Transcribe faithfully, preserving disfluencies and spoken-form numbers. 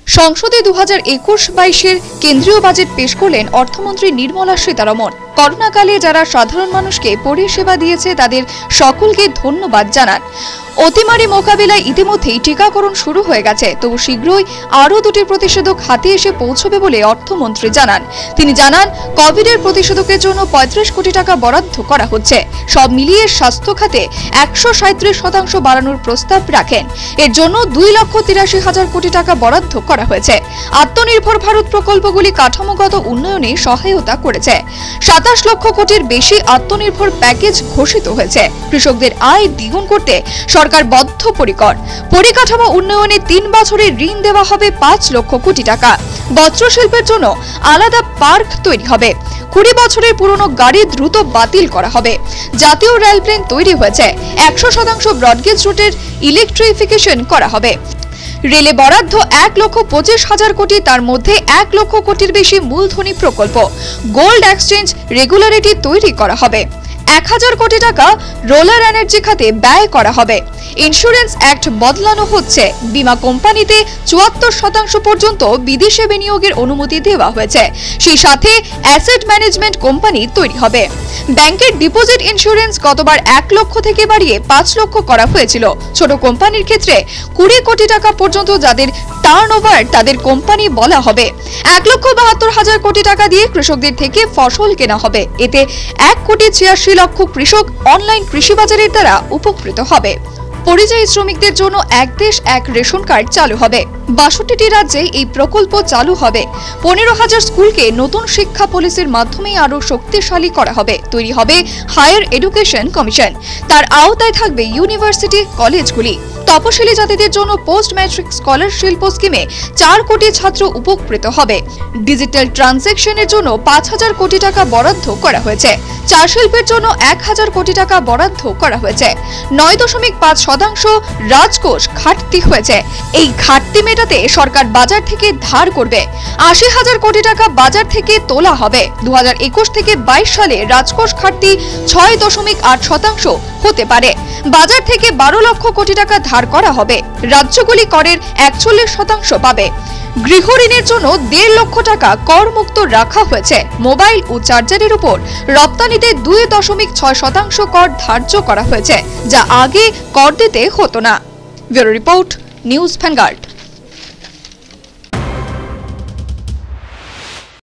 সংসদে দু হাজার একুশ বাইশের কেন্দ্রীয় বাজেট পেশ করলেন অর্থমন্ত্রী নির্মলা সীতারমণ। করোনাকালে যারা সাধারণ মানুষকে পরিষেবা দিয়েছে তাদের সকলকে ধন্যবাদ জানান। অতিমারি মোকাবিলায় ইতিমধ্যেই টিকাকরণ শুরু হয়ে গেছে, তবু শীঘ্রই আরও দুটি প্রতিষেধক হাতে এসে পৌঁছবে বলে অর্থমন্ত্রী জানান। তিনি জানান, কোভিডের প্রতিষেধকের জন্য পঁয়ত্রিশ কোটি টাকা বরাদ্দ করা হচ্ছে। সব মিলিয়ে স্বাস্থ্য খাতে একশো সাঁত্রিশ শতাংশ বাড়ানোর প্রস্তাব রাখেন। এর জন্য দুই লক্ষ তিরাশি হাজার কোটি টাকা বরাদ্দ করা হয়েছে। আত্মনির্ভর ভারত প্রকল্পগুলি কাঠামোগত উন্নয়নে সহায়তা করেছে। সাতাশ লক্ষ কোটির বেশি আত্মনির্ভর প্যাকেজ ঘোষিত হয়েছে। কৃষকদের আয় দ্বিগুণ করতে সরকার বদ্ধপরিকর। পরিকাঠামো উন্নয়নে তিন বছরের ঋণ দেওয়া হবে পাঁচ লক্ষ কোটি টাকা। বস্ত্রশিল্পের জন্য আলাদা পার্ক তৈরি হবে। কুড়ি বছরের পুরনো গাড়ি দ্রুত বাতিল করা হবে। জাতীয় রেল প্লেন তৈরি হয়েছে। একশো শতাংশ ব্রডগেজ রুটের ইলেকট্রিফিকেশন করা হবে। রেলে বরাদ্দ এক লক্ষ পঁচিশ হাজার কোটি, তার মধ্যে এক লক্ষ কোটির বেশি মূলধনী প্রকল্প। গোল্ড এক্সচেঞ্জ রেগুলারিটি তৈরি করা হবে। এক হাজার কোটি টাকা রোলার এনার্জি খাতে ব্যয় করা হবে। ইন্স্যুরেন্স অ্যাক্ট বদলানো হচ্ছে। বীমা কোম্পানিতে চুয়াত্তর শতাংশ পর্যন্ত বিদেশে বিনিয়োগের অনুমতি দেওয়া হয়েছে। সেই সাথে অ্যাসেট ম্যানেজমেন্ট কোম্পানি তৈরি হবে। ব্যাংকের ডিপোজিট ইন্স্যুরেন্স গতবার এক লক্ষ থেকে বাড়িয়ে পাঁচ লক্ষ করা হয়েছিল। ছোট কোম্পানির ক্ষেত্রে কুড়ি কোটি টাকা পর্যন্ত যাদের টার্ন ওভার তাদের কোম্পানি বলা হবে। এক লক্ষ বাহাত্তর হাজার কোটি টাকা দিয়ে কৃষকদের থেকে ফসল কেনা হবে। এতে এক কোটি ছিয়াশি লক্ষ কৃষক অনলাইন কৃষি বাজারের দ্বারা উপকৃত হবে। পরিযায়ী শ্রমিকদের জন্য এক দেশ এক রেশন কার্ড চালু হবে। বাষট্টিটি রাজ্যে এই প্রকল্প চালু হবে। পনেরো হাজার স্কুলকে নতুন শিক্ষা পলিসির মাধ্যমে আরো শক্তিশালী করা হবে। তৈরি হবে হায়ার এডুকেশন কমিশন। তার আওতায় থাকবে ইউনিভার্সিটি কলেজগুলি। তপশিলি জাতিদের জন্য পোস্ট ম্যাট্রিক স্কলারশিপ স্কিমে চার কোটি ছাত্র উপকৃত হবে। ডিজিটাল ট্রানজ্যাকশনের জন্য পাঁচ হাজার কোটি টাকা বরাদ্দ করা হয়েছে। চা শিল্পের জন্য এক হাজার কোটি টাকা বরাদ্দ করা হয়েছে। নয় দশমিক পাঁচ শতাংশ রাজকোষ ঘাটতি হয়েছে। এই ঘাটতি মেটাতে সরকার বাজার থেকে ধার করবে। আশি হাজার কোটি টাকা বাজার থেকে তোলা হবে। দু হাজার একুশ থেকে বাইশ সালে রাজকোষ ঘাটতি ছয় দশমিক আট শতাংশ হতে পারে। বাজার থেকে বারো লক্ষ কোটি টাকা ধার করা হবে। রাজ্যগুলি করের একচল্লিশ শতাংশ পাবে। গৃহ ঋণের জন্য দেড় লক্ষ টাকা করমুক্ত রাখা হয়েছে। মোবাইল ও চার্জারের উপর রপ্তানিতে দুই দশমিক ছয় শতাংশ কর ধার্য করা হয়েছে, যা আগে কর দিতে হতো না। Bureau report, news vanguard.